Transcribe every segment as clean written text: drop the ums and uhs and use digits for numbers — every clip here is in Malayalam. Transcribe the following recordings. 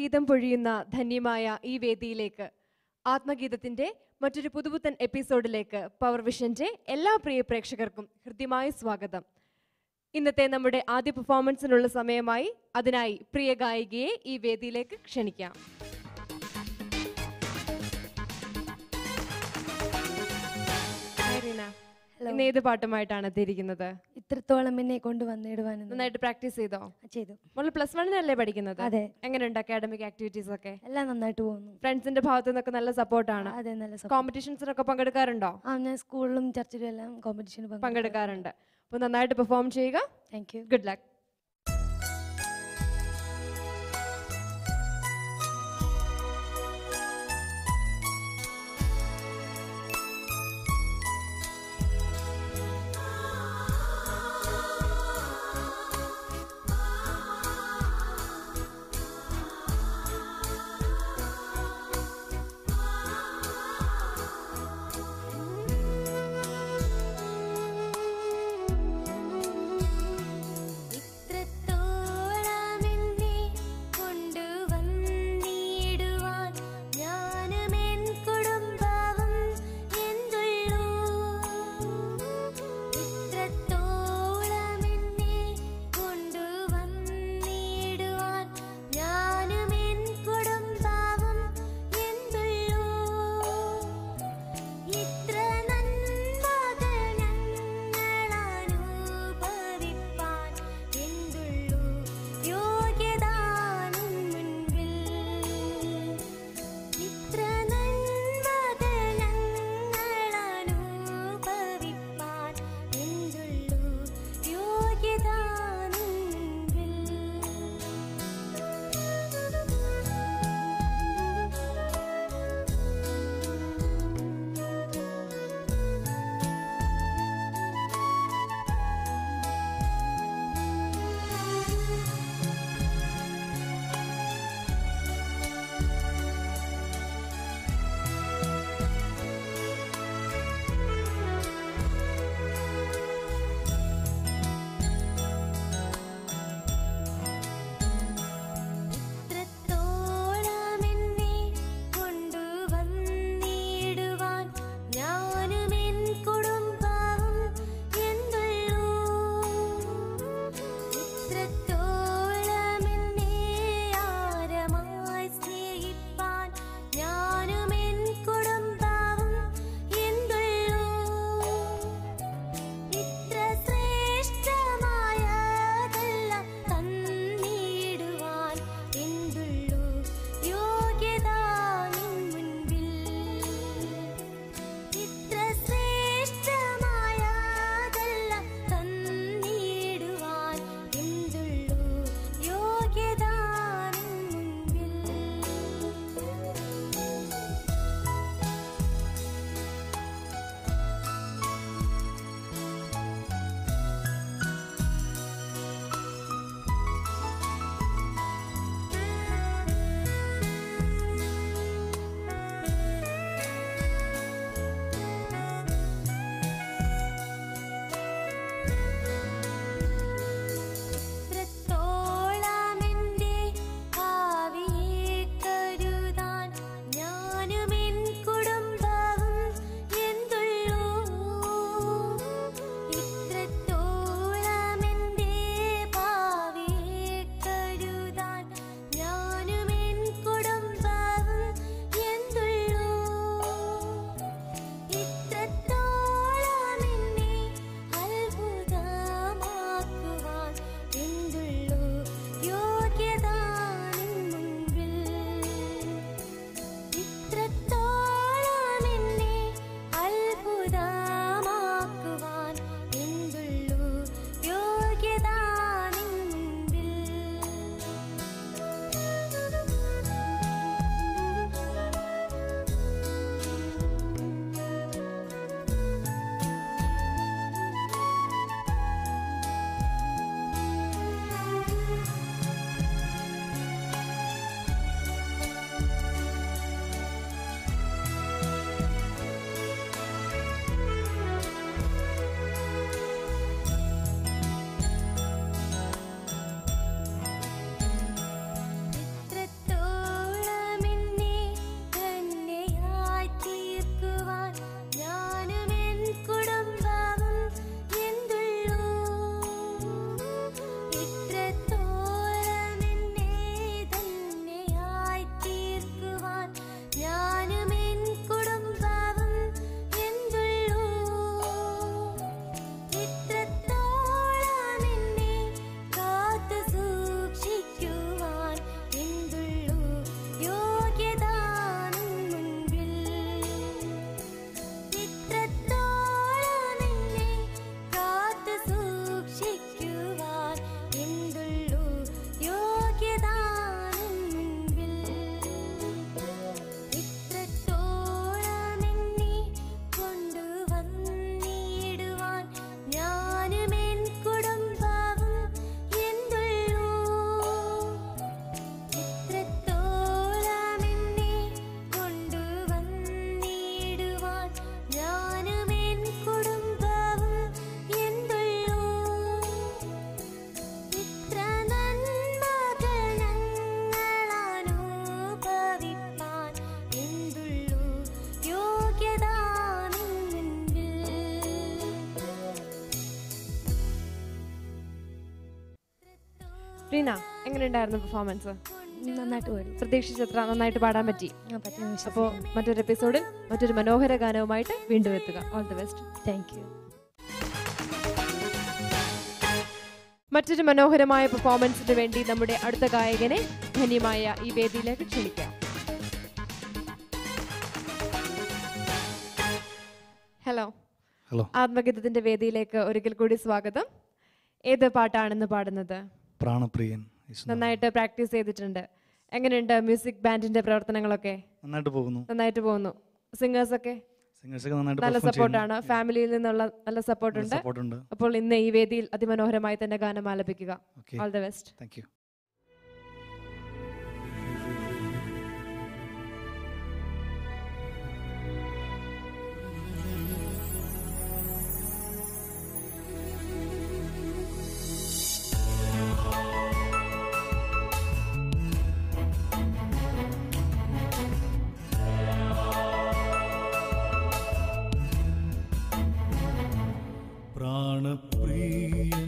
ആത്മഗീതം പൊഴിയുന്ന ധന്യമായ ഈ വേദിയിലേക്ക്, ആത്മഗീതത്തിന്റെ മറ്റൊരു പുതുപുത്തൻ എപ്പിസോഡിലേക്ക് പവർ വിഷന്റെ എല്ലാ പ്രിയ പ്രേക്ഷകർക്കും ഹൃദ്യമായ സ്വാഗതം. ഇന്നത്തെ നമ്മുടെ ആദ്യ പെർഫോമൻസിനുള്ള സമയമായി. അതിനായി പ്രിയ ഗായികയെ ഈ വേദിയിലേക്ക് ക്ഷണിക്കാം. ഇന്ന് ഏത് പാട്ടുമായിട്ടാണ് എത്തിയിരിക്കുന്നത്? ഇത്രത്തോളം എന്നെ കൊണ്ട് വന്നിടുവാൻ. നന്നായിട്ട് പ്രാക്ടീസ് ചെയ്തോ? ചെയ്തു. +1 പഠിക്കുന്നത്? അതെ. എങ്ങനെയുണ്ട് അക്കാഡമിക് ആക്ടിവിറ്റീസ് ഒക്കെ? എല്ലാം നന്നായിട്ട് പോകുന്നു. ഫ്രണ്ട്സിന്റെ ഭാഗത്തു നിന്നൊക്കെ നല്ല സപ്പോർട്ടാണ്? അതെ, നല്ല കോമ്പറ്റീഷൻസിനൊക്കെ പങ്കെടുക്കാറുണ്ടോ? ഞാൻ സ്കൂളിലും ചർച്ചിലും എല്ലാം കോമ്പറ്റീഷന് പങ്കെടുക്കാറുണ്ട്. അപ്പോൾ നന്നായിട്ട് പെർഫോം ചെയ്യുക. Thank you. Good luck. Reena, എങ്ങനെയുണ്ടായിരുന്നു പെർഫോമൻസ്? നന്നായിട്ട് പാടി. പ്രതീക്ഷിച്ചത്ര നന്നായിട്ട് പാടാൻ പറ്റി. പറ്റിയെന്ന് അപ്പോൾ വിശ്വസിക്കുന്നു. മറ്റൊരു എപ്പിസോഡിൽ മറ്റൊരു മനോഹര ഗാനവുമായിട്ട് വീണ്ടും എത്തുക. All the best. Thank you. മറ്റൊരു മനോഹരമായ പെർഫോമൻസിന് വേണ്ടി നമ്മുടെ അടുത്ത ഗായകനെ ധന്യമായ ഈ വേദിയിലേക്ക് ക്ഷണിക്കാം. ഹലോ. ആത്മഗീതത്തിന്റെ വേദിയിലേക്ക് ഒരിക്കൽ കൂടി സ്വാഗതം. ഏത് പാട്ടാണെന്ന് പാടുന്നത്? പ്രാണപ്രിയൻ. നന്നായിട്ട് പ്രാക്ടീസ് ചെയ്തിട്ടുണ്ട്. എങ്ങനെയുണ്ട് മ്യൂസിക് ബാൻഡിന്റെ പ്രവർത്തനങ്ങളൊക്കെ? നന്നായിട്ട് പോകുന്നു. സിംഗേഴ്സ് ഒക്കെ നല്ല സപ്പോർട്ടാണ്. ഫാമിലിയിൽ നിന്നുള്ള നല്ല സപ്പോർട്ടുണ്ട്. അപ്പോൾ ഇന്ന് ഈ വേദിയിൽ അതിമനോഹരമായി തന്നെ ഗാനം ആലപിക്കുക. All the best. Thank you. പ്രാണപ്രിയൻ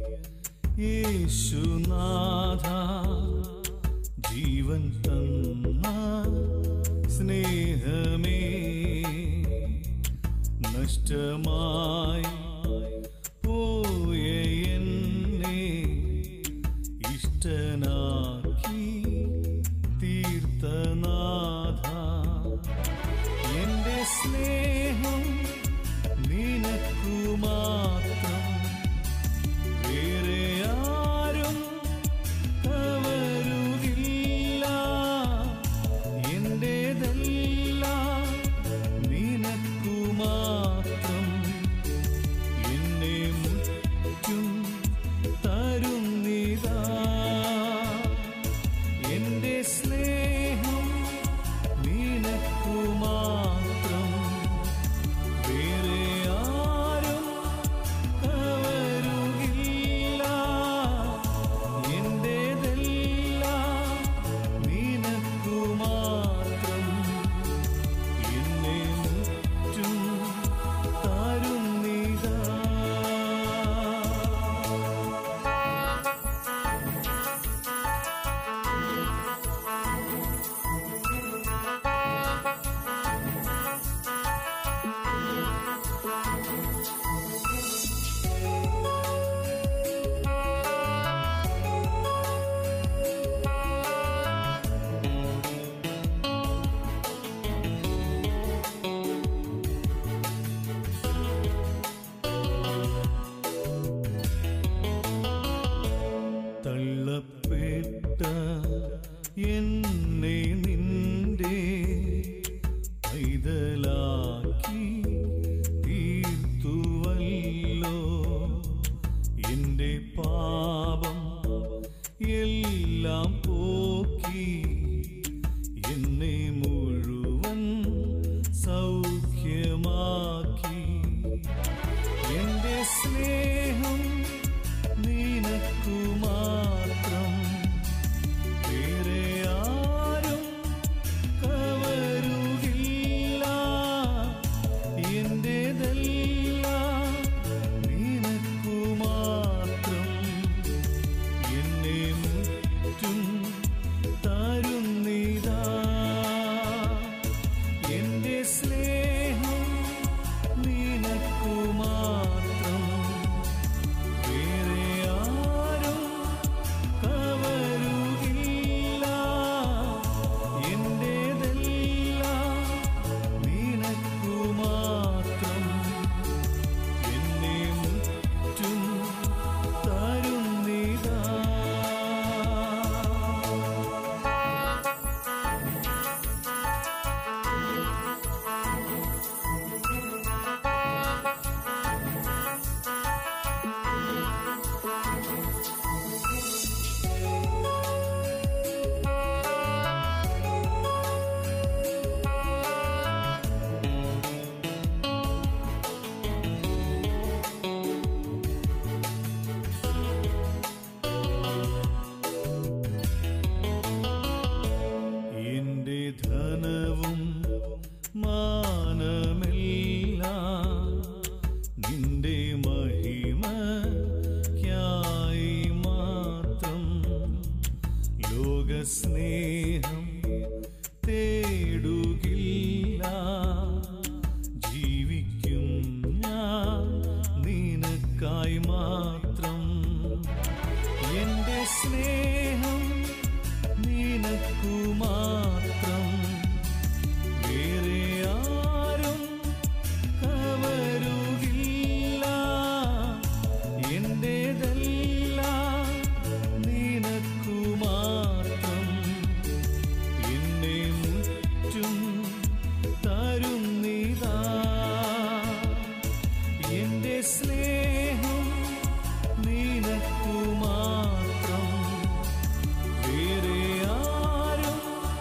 യേശുനാഥ, ജീവൻ തന്ന സ്നേഹമേ, നഷ്ടമായി പോയ എന്നെ ഇഷ്ടനാക്കി തീർത്തനാഥ, എന്റെ സ്നേഹം നിനക്കു മാത്രം, വേറെ ആരും കവരുകില്ല, എന്റേതെല്ലാം നിനക്കു മാത്രം, എന്നെ മുറ്റും തരുന്നിതാ, എന്റെ സ്നേഹം നിനക്കു മാത്രം, വേറെ ആരും കവരുകില്ല, എന്റേതെല്ലാം നിനക്കു മാത്രം, എന്നെ മുറ്റും തരുന്നിതാ. തള്ളപ്പെട്ട എന്നെ നിന്റെ പൈതലാക്കി തീർത്തുവല്ലോ, എന്റെ പാപം എല്ലാം പോക്കി എന്നെ മുഴുവൻ സൗഖ്യമാക്കി, എന്റെ സ്നേഹം നിനക്കു മാത്രം, വേറെ ആരും കവരുകില്ല, എന്റേതെല്ലാം നിനക്കു മാത്രം, എന്നെ മുറ്റും തരുന്നിതാ, എന്റെ സ്നേഹം നിനക്കു മാത്രം, വേറെ ആരും കവരുകില്ല, എന്റേതെല്ലാം നിനക്കു മാത്രം, എന്നെ മുറ്റും തരുന്നിതാ. എന്റെ ധനവും മാനമെല്ലാം നിന്റെ മഹിമയ്ക്കായി മാത്രം, നിനക്കായി മാത്രം എന്റെ സ്നേഹം നിനക്കു മാത്രം വേറെ ആരും കവരുകില്ല എന്റേതെല്ലാം നിനക്കു മാത്രം എന്നെ മുറ്റും തരുന്നിതാ എന്റെ സ്നേഹം നിനക്കു മാത്രം വേറെ ആരും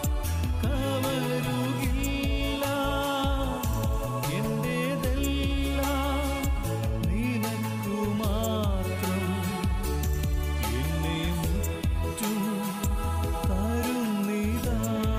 കവരുകില്ല എന്റേതെല്ലാം നിനക്കു മാത്രം എന്നെ മുറ്റും തരുന്നിതാ.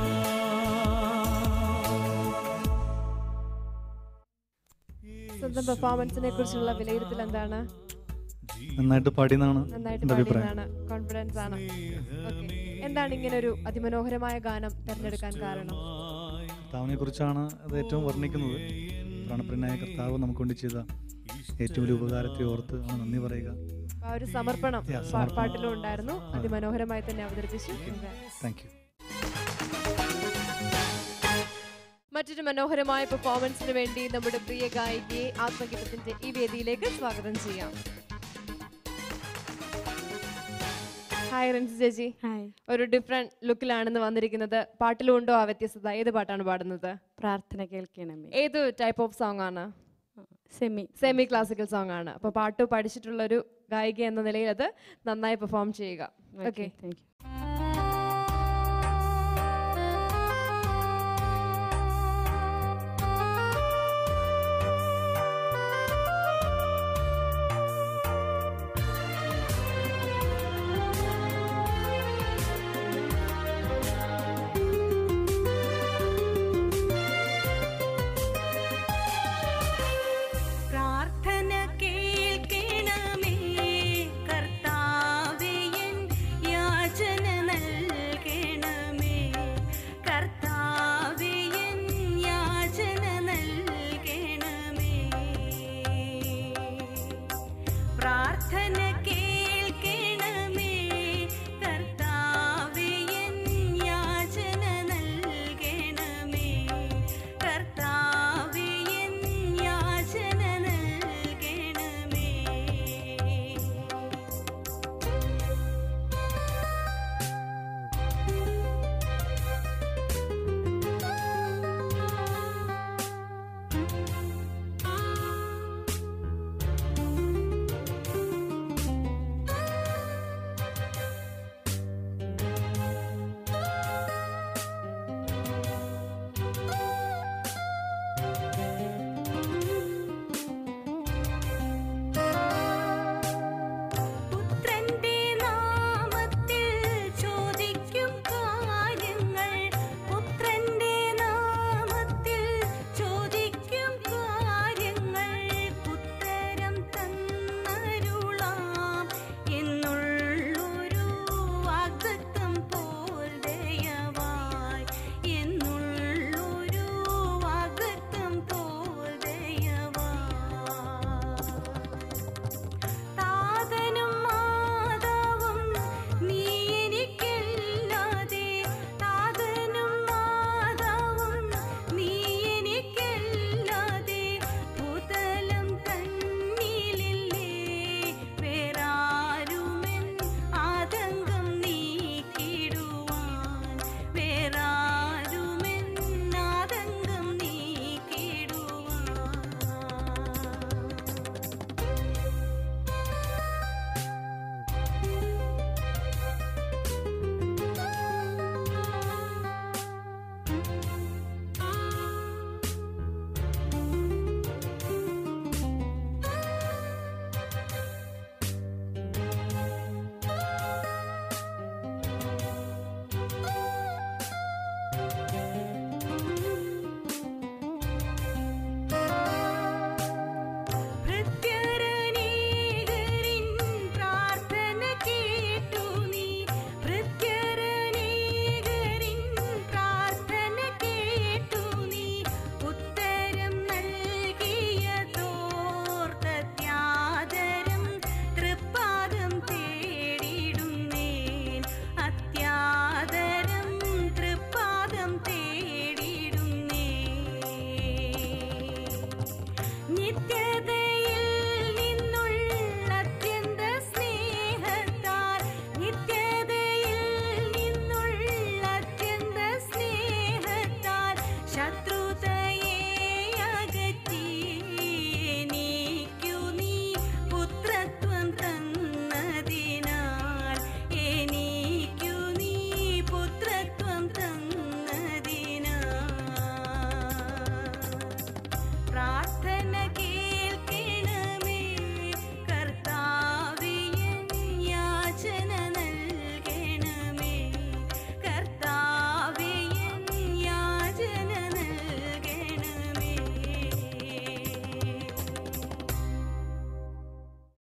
സ്വന്തം പെർഫോമൻസിനെ കുറിച്ചുള്ള വിലയിരുത്തൽ എന്താണ്? നന്നായിട്ട് പാടിയെന്നാണ് നന്നായിട്ട് എൻ്റെ അഭിപ്രായം. പാടിയതാണ്, കോൺഫിഡൻസ് ആണ്. Okay. എന്താണ് ഇങ്ങനെ ഒരു അതിമനോഹരമായ ഗാനം തിരഞ്ഞെടുക്കാൻ കാരണം? കർത്താവിനെ കുറിച്ചാണ് അത് ഏറ്റവും വർണ്ണിക്കുന്നത്. പ്രാണപ്രിയനായ കർത്താവ് നമുക്ക് വേണ്ടി ചെയ്ത ഏറ്റവും വലിയ ഉപകാരത്തെ ഓർത്ത് ആണ് നന്ദി പറയുക. ആ ഒരു സമർപ്പണം സമർപ്പണം. പാട്ടിലും ഉണ്ടായിരുന്നു. അതിമനോഹരമായി തന്നെ അവതരിപ്പിച്ചു. Thank you. മറ്റൊരു മനോഹരമായ പെർഫോമൻസിന് വേണ്ടി നമ്മുടെ പ്രിയ ഗായികയെ ആത്മഗീതത്തിന്റെ ഈ വേദിയിലേക്ക് സ്വാഗതം ചെയ്യാം. ഹായ് റിൻസി ചേച്ചി. ഹായ്. ഒരു ഡിഫറെന്റ് ലുക്കിലാണെന്ന് വന്നിരിക്കുന്നത്. പാട്ടിലും ഉണ്ടോ ആ വ്യത്യസ്തത? ഏത് പാട്ടാണ് പാടുന്നത്? പ്രാർത്ഥന കേൾക്കണമേ. ഏത് ടൈപ്പ് ഓഫ് സോങ് ആണ്? സെമി ക്ലാസിക്കൽ സോങ് ആണ്. അപ്പോൾ പാട്ട് പഠിച്ചിട്ടുള്ള ഒരു ഗായിക എന്ന നിലയിൽ അത് നന്നായി പെർഫോം ചെയ്യുക. Okay, thank you. പ്രാർത്ഥന കേൾക്കണമേ കർത്താവേ എൻ യാചന നൽകണമേ കർത്താവേ എൻ യാചന നൽകണമേ പ്രാർത്ഥന കേൾക്കണമേ കർത്താവേ എൻ യാചന നൽകണമേ കർത്താവേ എൻ യാചന നൽകണമേ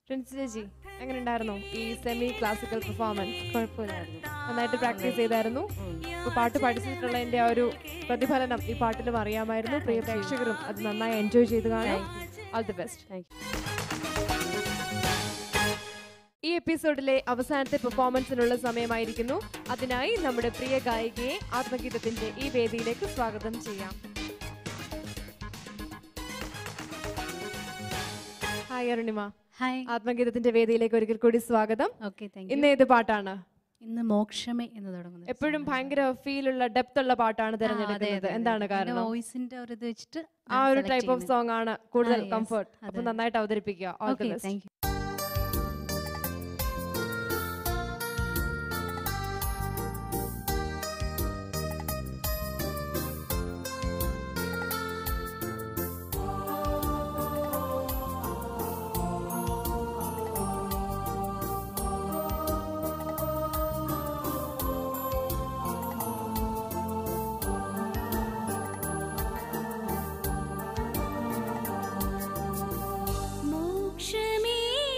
പ്രിൻസ് ചേച്ചി എങ്ങനെ ഉണ്ടായിരുന്നു ഈ സെമി ക്ലാസിക്കൽ പെർഫോമൻസ്? കുഴപ്പമില്ലായിരുന്നു. നന്നായിട്ട് പ്രാക്ടീസ് ചെയ്തായിരുന്നു. ഇപ്പൊ പാട്ട് പഠിച്ചിട്ടുള്ളതിന്റെ ആ ഒരു പ്രതിഫലനം ഈ പാട്ടിലും അറിയാമായിരുന്നു. പ്രിയ പ്രേക്ഷകരും അത് നന്നായി എൻജോയ് ചെയ്ത് കാണാം. All the best. Thank you. ഈ എപ്പിസോഡിലെ അവസാനത്തെ പെർഫോമൻസിനുള്ള സമയമായിരിക്കുന്നു. അതിനായി നമ്മുടെ പ്രിയ ഗായികയെ ആത്മഗീതത്തിന്റെ ഈ വേദിയിലേക്ക് സ്വാഗതം ചെയ്യാം. ഹായ് അരുണിമ. ഹായ്. ആത്മഗീതത്തിന്റെ വേദിയിലേക്ക് ഒരിക്കൽ കൂടി സ്വാഗതം. Okay, thank you. ഇന്ന് ഏത് പാട്ടാണ്? ഇന്ന് മോക്ഷമേ എന്ന് തുടങ്ങുന്നത്. എപ്പോഴും ഭയങ്കര ഫീൽ ഉള്ള ഡെപ്ത് ഉള്ള പാട്ടാണ് തിരഞ്ഞെടുക്കുന്നത്. എന്താണ് കാരണം? വോയിസിന്റെ ഒരു ഇത് വെച്ചിട്ട് ആ ഒരു ടൈപ്പ് ഓഫ് സോങ് ആണ് കൂടുതൽ കംഫർട്ട്. അപ്പൊ നന്നായിട്ട് അവതരിപ്പിക്കുക. All the best. Thank you. മോക്ഷമേ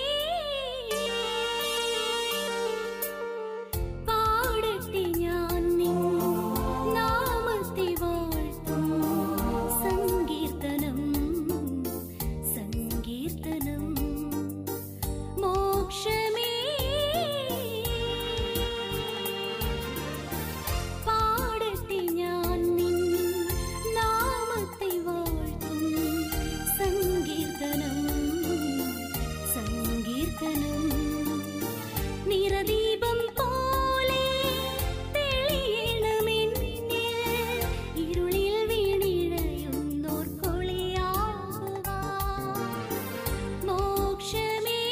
പാടട്ടെ ഞാൻ നിൻ നാമത്തെ വാഴ്ത്തും സങ്കീർത്തനം സങ്കീർത്തനം. മോക്ഷമേ പാടട്ടെ ഞാൻ നിൻ നാമത്തെ വാഴ്ത്തും സങ്കീർത്തനം സങ്കീർത്തനം. നിറദീപം പോലെ തെളിയണമെന്നിൽ ഇരുളിൽ വീണിഴയുന്നോർക്കൊളിയാകുവാൻ. മോക്ഷമേ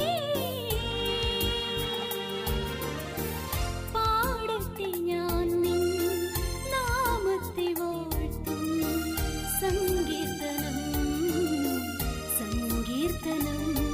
പാടട്ടെ ഞാൻ നിൻ നാമത്തെ വാഴ്ത്തും സങ്കീർത്തനം സങ്കീർത്തനം.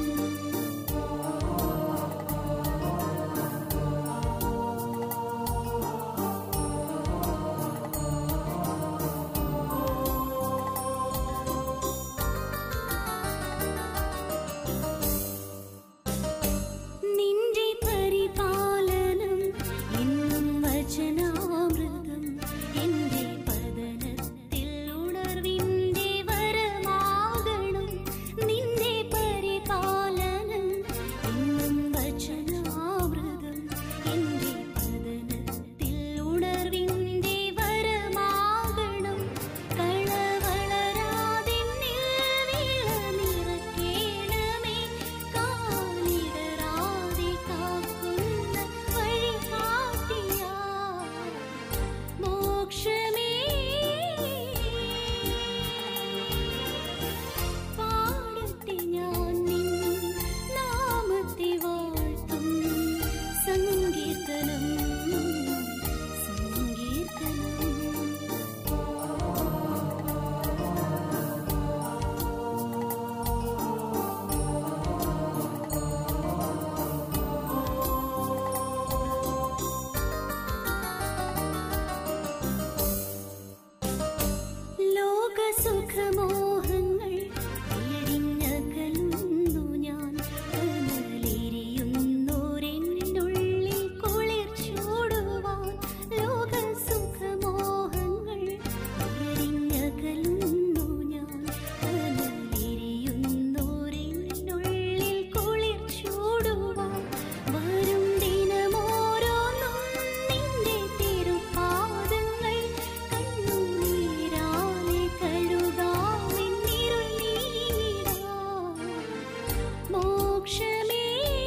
നിന്റെ പരിപാലനം എന്നും വചനാമൃതം. എന്റെ പതനത്തിൽ ഉണർവിന്റെ വരമാകണം. നിന്റെ പരിപാലനം എന്നും വചനാമൃതം. എന്റെ പതനത്തിൽ ഉണർവിന്റെ വരമാകണം. കളവളരാതെ നിറക്കേണമേ. കാലിടരാതെ കാക്കുന്ന വഴികാട്ടിയാ. മോക്ഷമേ പാടട്ടെ ഞാൻ നിൻ നാമത്തെ വാഴ്ത്തും സങ്കീർത്തനം സങ്കീർത്തനം. ലോകസുഖമോഹങ്ങൾ എരിഞ്ഞകലുന്നു ഞാൻ. കനലെരിയുന്നോരെന്നുള്ളിൽ കുളിർ ചൂടുവാൻ. ലോകസുഖമോഹങ്ങൾ എരിഞ്ഞകലുന്നു ഞാൻ. കനലെരിയുന്നോരെന്നുള്ളിൽ കുളിർ ചൂടുവാൻ. വരും ദിനമോരോന്നും നിന്റെ തിരുപാദങ്ങൾ കണ്ണുനീരാലെ കഴുകാമെന്നിരുൾ നീങ്ങിടാം. മോക്ഷമേ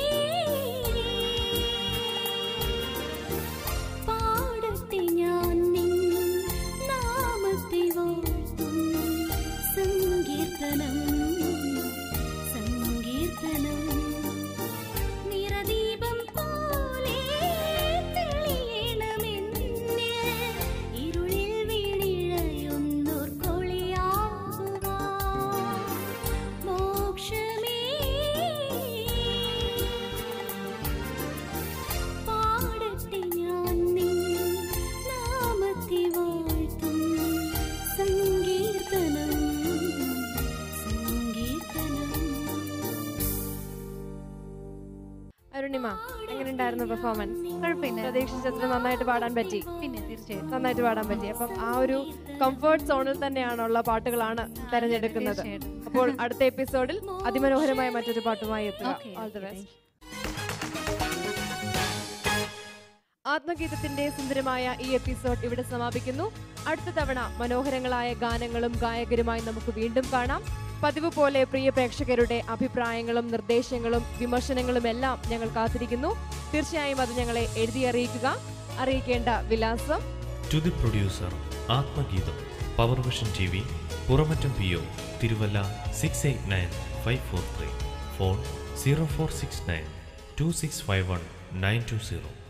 പാടട്ടെ ഞാൻ നിൻ നാമത്തെ വാഴ്ത്തും സങ്കീർത്തനം സങ്കീർത്തനം. നിറദീപം പോലെ തെളിയണമെന്നിൽ ഇരുളിൽ വീണിഴയുന്നോർക്കൊളിയാകുവാൻ. മോക്ഷമേ അരുണിമ, എങ്ങനെയുണ്ടായിരുന്നു പെർഫോമൻസ്? കുഴപ്പമില്ല. പ്രതീക്ഷിച്ചത്ര നന്നായിട്ട് പാടാൻ പറ്റി? പിന്നെ തീർച്ചയായിട്ടും നന്നായിട്ട് പാടാൻ പറ്റി. അപ്പം ആ ഒരു കംഫർട്ട് സോണിൽ തന്നെയാണുള്ള പാട്ടുകളാണ് തെരഞ്ഞെടുക്കുന്നത്. തീർച്ചയായിട്ടും. അപ്പോൾ അടുത്ത എപ്പിസോഡിൽ അതിമനോഹരമായ മറ്റൊരു പാട്ടുമായി എത്തുക. Okay, all the okay, best. ആത്മഗീതത്തിന്റെ സുന്ദരമായ ഈ എപ്പിസോഡ് ഇവിടെ സമാപിക്കുന്നു. അടുത്ത തവണ മനോഹരങ്ങളായ ഗാനങ്ങളും ഗായകരുമായി നമുക്ക് വീണ്ടും കാണാം. പതിവ് പോലെ പ്രിയ പ്രേക്ഷകരുടെ അഭിപ്രായങ്ങളും നിർദ്ദേശങ്ങളും വിമർശനങ്ങളും എല്ലാം ഞങ്ങൾ കാത്തിരിക്കുന്നു. തീർച്ചയായും അത് ഞങ്ങളെ എഴുതി അറിയിക്കുക. അറിയിക്കേണ്ട വിലാസം: to the producer, Athmageetham, power vision TV, Puramattom PO, Thiruvalla 689543. Phone 0469 2651 920.